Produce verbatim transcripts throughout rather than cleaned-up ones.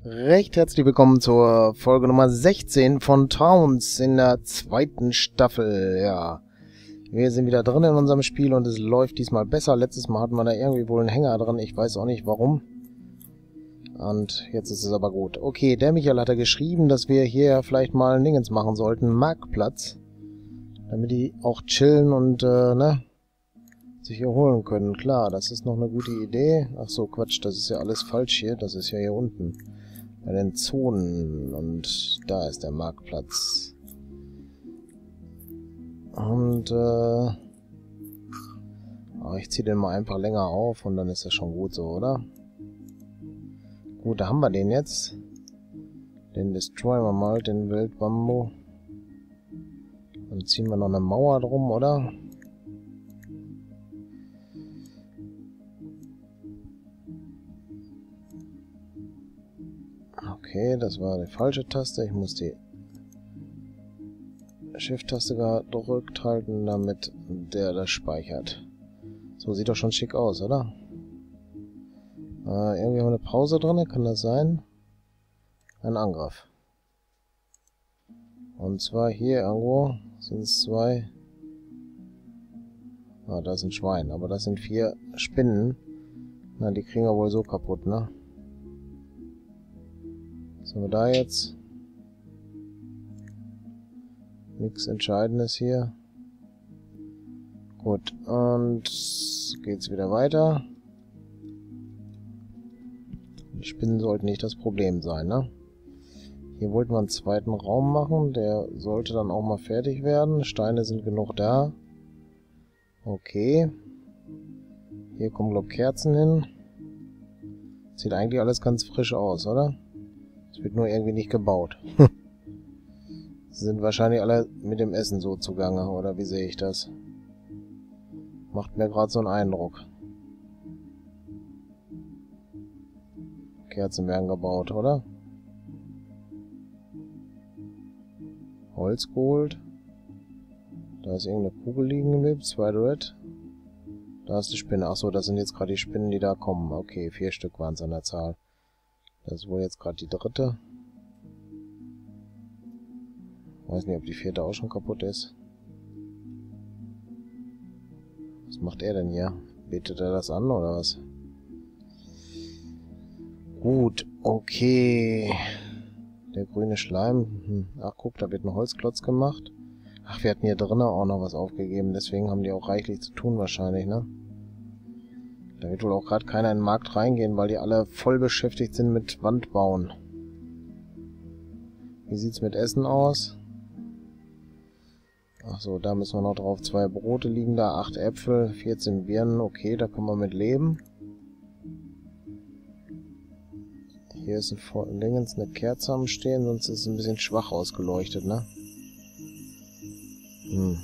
Recht herzlich willkommen zur Folge Nummer sechzehn von Towns in der zweiten Staffel. Ja, wir sind wieder drin in unserem Spiel und es läuft diesmal besser. Letztes Mal hatten wir da irgendwie wohl einen Hänger drin, ich weiß auch nicht warum. Und jetzt ist es aber gut. Okay, der Michael hat ja geschrieben, dass wir hier vielleicht mal ein Dingens machen sollten, Marktplatz. Damit die auch chillen und, äh, ne, sich erholen können. Klar, das ist noch eine gute Idee. Ach so, Quatsch, das ist ja alles falsch hier. Das ist ja hier unten. Bei den Zonen. Und da ist der Marktplatz. Und, äh... oh, ich ziehe den mal einfach länger auf und dann ist das schon gut so, oder? Gut, da haben wir den jetzt. Den destroyen wir mal, den Wildbambo. Dann ziehen wir noch eine Mauer drum, oder? Okay, das war die falsche Taste. Ich muss die Shift-Taste gedrückt halten, damit der das speichert. So, sieht doch schon schick aus, oder? Äh, irgendwie haben wir eine Pause drin, kann das sein? Ein Angriff. Und zwar hier irgendwo sind es zwei... Ah, da ist ein Schwein, aber das sind vier Spinnen. Na, die kriegen wir wohl so kaputt, ne? Was haben wir da jetzt? Nichts Entscheidendes hier. Gut, und geht's wieder weiter. Die Spinnen sollten nicht das Problem sein, ne? Hier wollten wir einen zweiten Raum machen. Der sollte dann auch mal fertig werden. Steine sind genug da. Okay. Hier kommen, glaube ich, Kerzen hin. Sieht eigentlich alles ganz frisch aus, oder? Es wird nur irgendwie nicht gebaut. Sie sind wahrscheinlich alle mit dem Essen so zugange, oder wie sehe ich das? Macht mir gerade so einen Eindruck. Kerzen werden gebaut, oder? Holz geholt. Da ist irgendeine Kugel liegen geblieben. Zwei Red. Da ist die Spinne. Achso, das sind jetzt gerade die Spinnen, die da kommen. Okay, vier Stück waren es an der Zahl. Das ist wohl jetzt gerade die dritte. Weiß nicht, ob die vierte auch schon kaputt ist. Was macht er denn hier? Betet er das an, oder was? Gut, okay. Der grüne Schleim. Hm. Ach, guck, da wird ein Holzklotz gemacht. Ach, wir hatten hier drinnen auch noch was aufgegeben. Deswegen haben die auch reichlich zu tun wahrscheinlich, ne? Da wird wohl auch gerade keiner in den Markt reingehen, weil die alle voll beschäftigt sind mit Wandbauen. Wie sieht's mit Essen aus? Ach so, da müssen wir noch drauf. Zwei Brote liegen da, acht Äpfel, vierzehn Birnen. Okay, da kann man mit leben. Hier ist ein links eine Kerze am Stehen, sonst ist es ein bisschen schwach ausgeleuchtet, ne? Hm.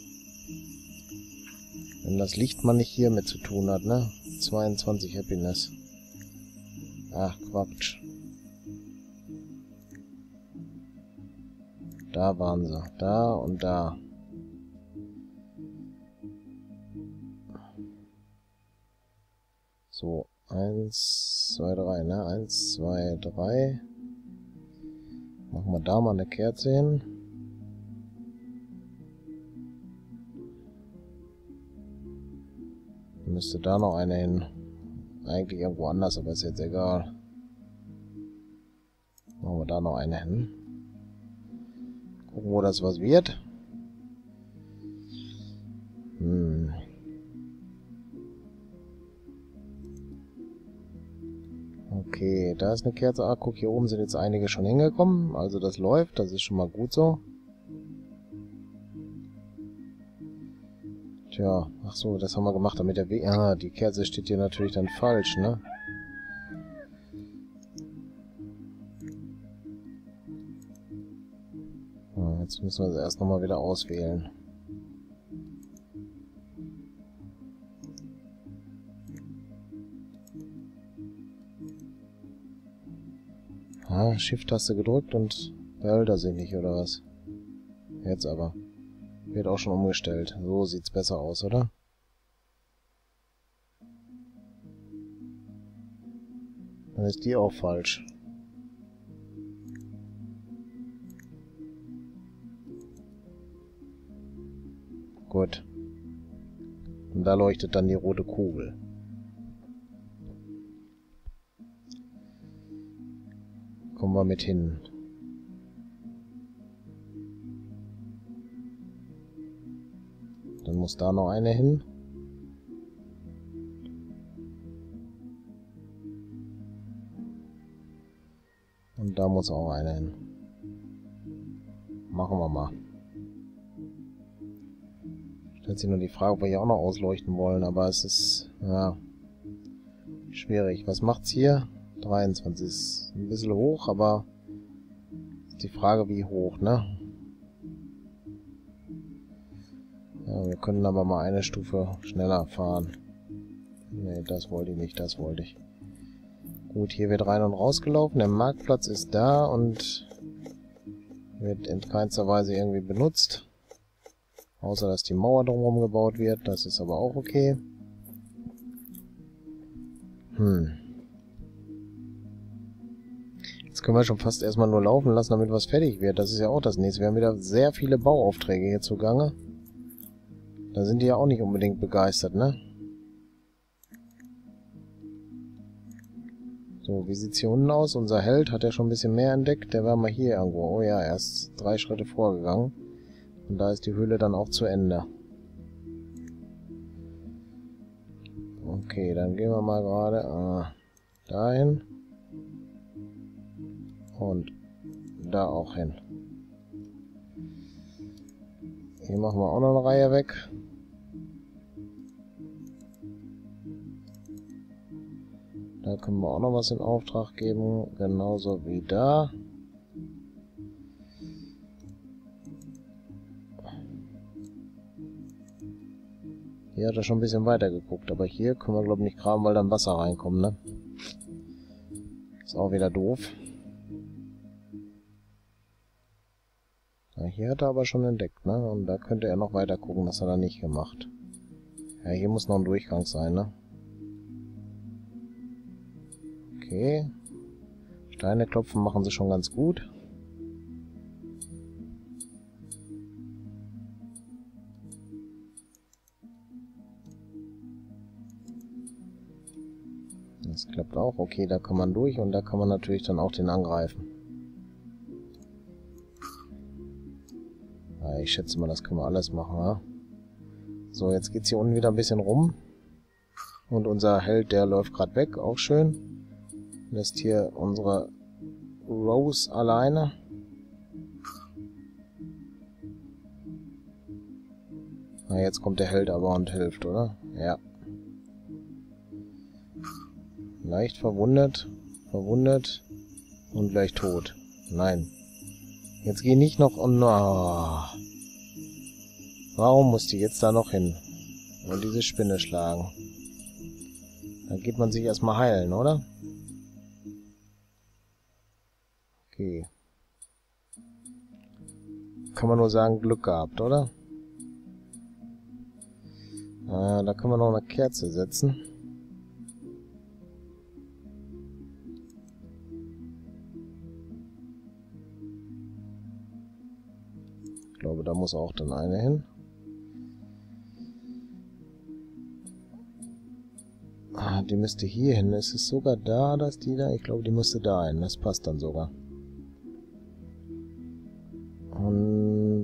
Wenn das Licht mal nicht hier mit zu tun hat, ne? zweiundzwanzig Happiness. Ach, Quatsch. Da waren sie. Da und da. So, eins, zwei, drei, ne? Eins, zwei, drei. Machen wir da mal eine Kerze hin. Müsste da noch eine hin. Eigentlich irgendwo anders, aber ist jetzt egal. Machen wir da noch eine hin. Gucken, wo das was wird. Hm. Okay, da ist eine Kerze. Ah, guck, hier oben sind jetzt einige schon hingekommen. Also das läuft, das ist schon mal gut so. Tja, ach so, das haben wir gemacht, damit der Weg... Ah, die Kerze steht hier natürlich dann falsch, ne? Ah, jetzt müssen wir sie erst nochmal wieder auswählen. Ah, Shift-Taste gedrückt und behält er sich nicht, oder was? Jetzt aber. Wird auch schon umgestellt. So sieht's besser aus, oder? Dann ist die auch falsch. Gut. Und da leuchtet dann die rote Kugel. Kommen wir mit hin. Dann muss da noch eine hin. Und da muss auch eine hin. Machen wir mal. Stellt sich nur die Frage, ob wir hier auch noch ausleuchten wollen, aber es ist, ja, schwierig. Was macht's hier? dreiundzwanzig ist ein bisschen hoch, aber ist die Frage, wie hoch, ne? Ja, wir können aber mal eine Stufe schneller fahren. Ne, das wollte ich nicht, das wollte ich. Gut, hier wird rein und rausgelaufen. Der Marktplatz ist da und wird in keinster Weise irgendwie benutzt. Außer, dass die Mauer drumherum gebaut wird. Das ist aber auch okay. Hm. Jetzt können wir schon fast erstmal nur laufen lassen, damit was fertig wird. Das ist ja auch das nächste. Wir haben wieder sehr viele Bauaufträge hier zugange. Da sind die ja auch nicht unbedingt begeistert, ne? So, wie sieht's hier unten aus? Unser Held hat ja schon ein bisschen mehr entdeckt. Der war mal hier irgendwo. Oh ja, er ist drei Schritte vorgegangen. Und da ist die Höhle dann auch zu Ende. Okay, dann gehen wir mal gerade ah, dahin. Und da auch hin. Hier machen wir auch noch eine Reihe weg. Da können wir auch noch was in Auftrag geben. Genauso wie da. Hier hat er schon ein bisschen weiter geguckt, aber hier können wir glaube ich nicht graben, weil dann Wasser reinkommt, ne? Ist auch wieder doof. Ja, hier hat er aber schon entdeckt, ne? Und da könnte er noch weiter gucken, das hat er nicht gemacht. Ja, hier muss noch ein Durchgang sein, ne? Okay. Steine klopfen machen sie schon ganz gut. Das klappt auch. Okay, da kann man durch und da kann man natürlich dann auch den angreifen. Ja, ich schätze mal, das können wir alles machen, ja? So, jetzt geht's hier unten wieder ein bisschen rum. Und unser Held, der läuft gerade weg, auch schön. Lässt hier unsere Rose alleine. Na, jetzt kommt der Held aber und hilft, oder? Ja. Leicht verwundet, verwundet und gleich tot. Nein. Jetzt geh nicht noch... Oh, no. Warum muss die jetzt da noch hin? Und diese Spinne schlagen. Da geht man sich erstmal heilen, oder? Okay. Kann man nur sagen, Glück gehabt, oder? Äh, da können wir noch eine Kerze setzen. Ich glaube, da muss auch dann eine hin. Ah, die müsste hier hin. Ist es sogar da, dass die da... Ich glaube, die müsste da hin. Das passt dann sogar. Und...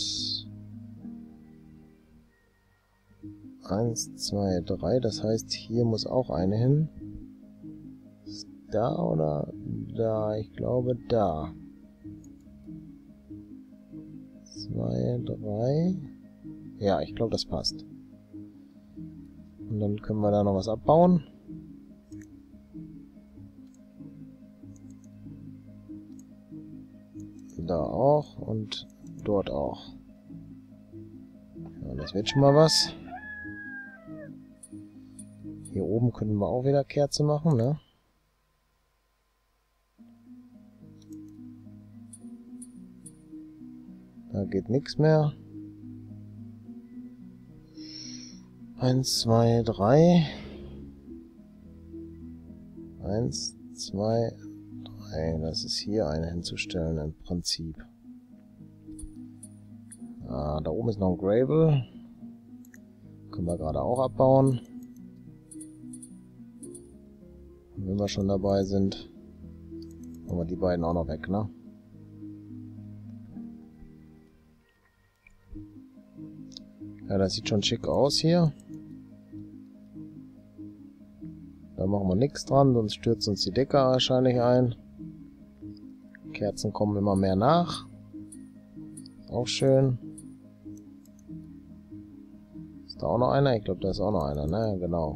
Eins, zwei, drei. Das heißt, hier muss auch eine hin. Ist da oder da? Ich glaube, da. Zwei, drei. Ja, ich glaube, das passt. Und dann können wir da noch was abbauen. Da auch und dort auch. Ja, das wird schon mal was. Hier oben können wir auch wieder Kerze machen, ne? Da geht nichts mehr. Eins, zwei, drei. Eins, zwei, drei. Das ist hier eine hinzustellen im Prinzip. Ah, da oben ist noch ein Gravel. Können wir gerade auch abbauen. Und wenn wir schon dabei sind, machen wir die beiden auch noch weg, ne? Ja, das sieht schon schick aus hier. Da machen wir nichts dran, sonst stürzt uns die Decke wahrscheinlich ein. Kerzen kommen immer mehr nach. Auch schön. Ist da auch noch einer? Ich glaube, da ist auch noch einer, ne? Genau.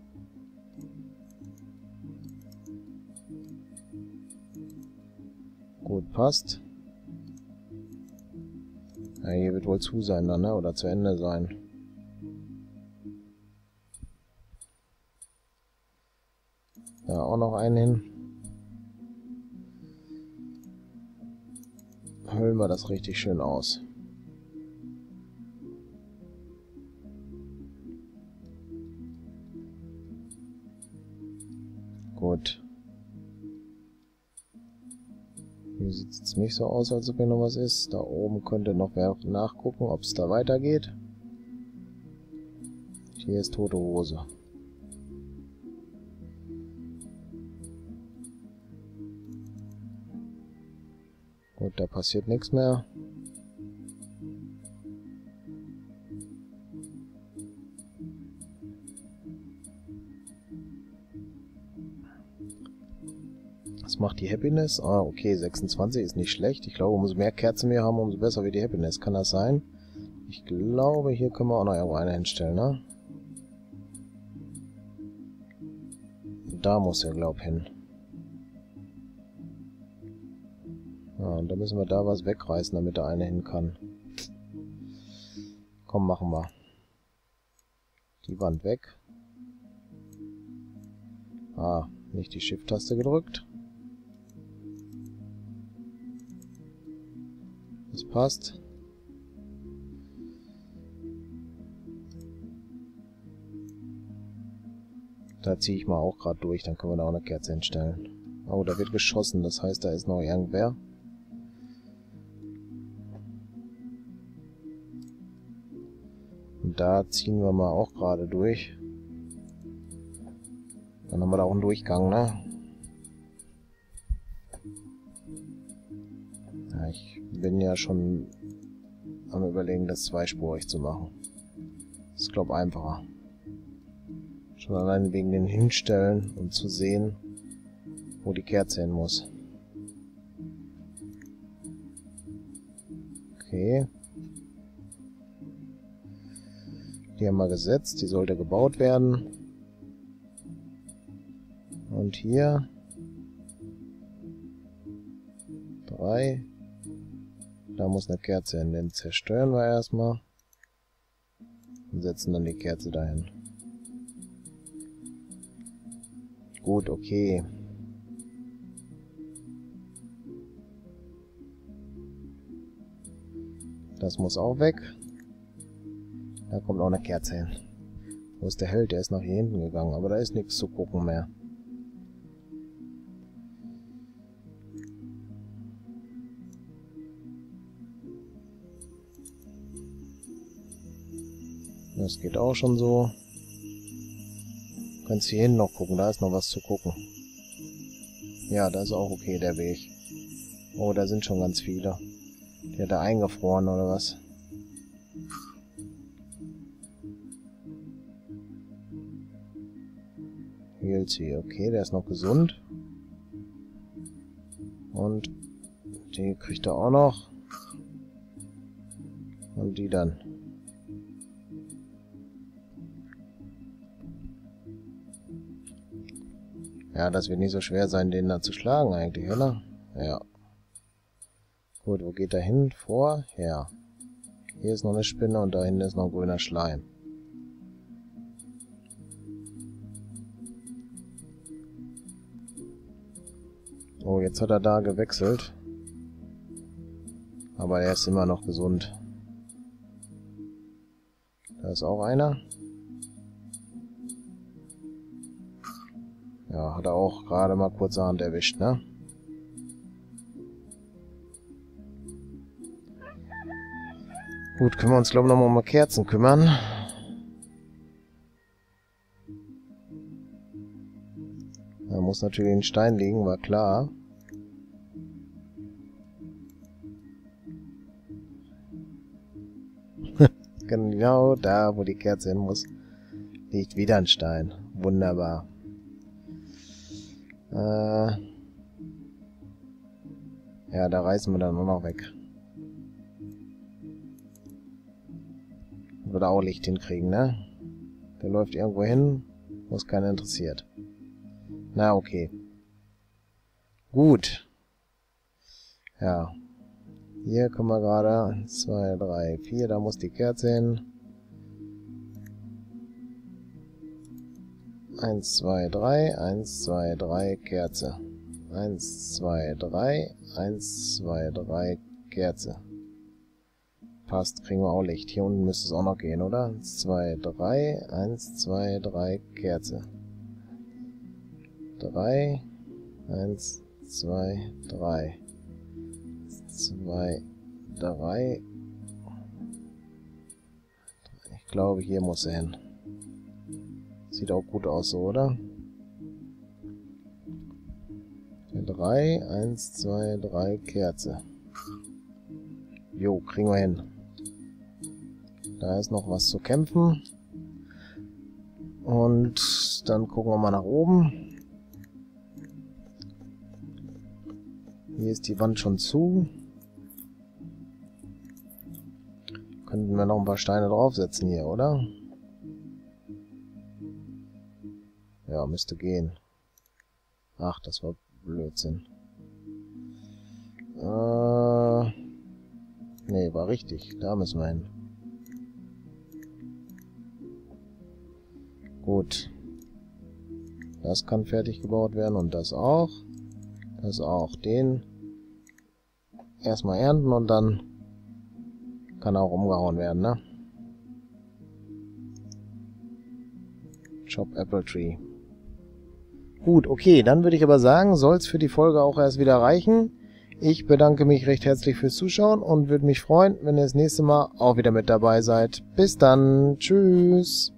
Gut, passt. Ja, hier wird wohl zu sein dann, ne? Oder zu Ende sein. Da auch noch einen hin. Hüllen wir das richtig schön aus. Gut. Hier sieht es jetzt nicht so aus, als ob hier noch was ist. Da oben könnte noch wer nachgucken, ob es da weitergeht. Hier ist tote Hose. Gut, da passiert nichts mehr. Was macht die Happiness? Ah, okay, sechsundzwanzig ist nicht schlecht. Ich glaube, umso mehr Kerzen wir haben, umso besser wird die Happiness. Kann das sein? Ich glaube, hier können wir auch noch irgendwo eine hinstellen, ne? Da muss er, glaub ich, hin. Ja, und da müssen wir da was wegreißen, damit da eine hin kann. Komm, machen wir. Die Wand weg. Ah, nicht die Shift-Taste gedrückt. Das passt. Da ziehe ich mal auch gerade durch, dann können wir da auch eine Kerze hinstellen. Oh, da wird geschossen, das heißt, da ist noch irgendwer. Und da ziehen wir mal auch gerade durch. Dann haben wir da auch einen Durchgang, ne? Ja, ich bin ja schon am Überlegen, das zweispurig zu machen. Das ist, glaube ich, einfacher. Schon allein wegen den Hinstellen und zu sehen, wo die Kerze hin muss. Okay. Die haben wir gesetzt, die sollte gebaut werden. Und hier drei. Da muss eine Kerze hin. Den zerstören wir erstmal. Und setzen dann die Kerze dahin. Gut, okay. Das muss auch weg. Da kommt auch eine Kerze hin. Wo ist der Held? Der ist nach hier hinten gegangen, aber da ist nichts zu gucken mehr. Das geht auch schon so. Du kannst hier hinten noch gucken, da ist noch was zu gucken. Ja, da ist auch okay der Weg. Oh, da sind schon ganz viele. Die hat er eingefroren oder was? Heals hier, okay, der ist noch gesund. Und die kriegt er auch noch. Und die dann. Ja, das wird nicht so schwer sein, den da zu schlagen eigentlich, oder? Ja. Gut, wo geht er hin? Vor? Ja. Hier ist noch eine Spinne und da hinten ist noch grüner Schleim. Oh, jetzt hat er da gewechselt. Aber er ist immer noch gesund. Da ist auch einer. Ja, hat er auch gerade mal kurzerhand erwischt, ne? Gut, können wir uns, glaube ich, noch mal um Kerzen kümmern. muss natürlich ein Stein liegen, war klar. Genau da, wo die Kerze hin muss, liegt wieder ein Stein. Wunderbar. Äh ja, da reißen wir dann nur noch weg. Würde auch Licht hinkriegen, ne? Der läuft irgendwo hin, wo es keiner interessiert. Na, okay. Gut. Ja. Hier können wir gerade eins, zwei, drei, vier, da muss die Kerze hin. eins, zwei, drei, eins, zwei, drei, Kerze. eins, zwei, drei, eins, zwei, drei, Kerze. Passt, kriegen wir auch Licht. Hier unten müsste es auch noch gehen, oder? eins, zwei, drei, eins, zwei, drei, Kerze. drei, eins, zwei, drei. zwei, drei. Ich glaube, hier muss er hin. Sieht auch gut aus, so, oder? drei, eins, zwei, drei, Kerze. Jo, kriegen wir hin. Da ist noch was zu kämpfen. Und dann gucken wir mal nach oben. Hier ist die Wand schon zu. Könnten wir noch ein paar Steine draufsetzen hier, oder? Ja, müsste gehen. Ach, das war Blödsinn. Äh, nee, war richtig. Da müssen wir hin. Gut. Das kann fertig gebaut werden und das auch. Das auch. Den erstmal ernten und dann kann auch umgehauen werden, ne? Chop Apple Tree. Gut, okay, dann würde ich aber sagen, soll es für die Folge auch erst wieder reichen. Ich bedanke mich recht herzlich fürs Zuschauen und würde mich freuen, wenn ihr das nächste Mal auch wieder mit dabei seid. Bis dann, tschüss!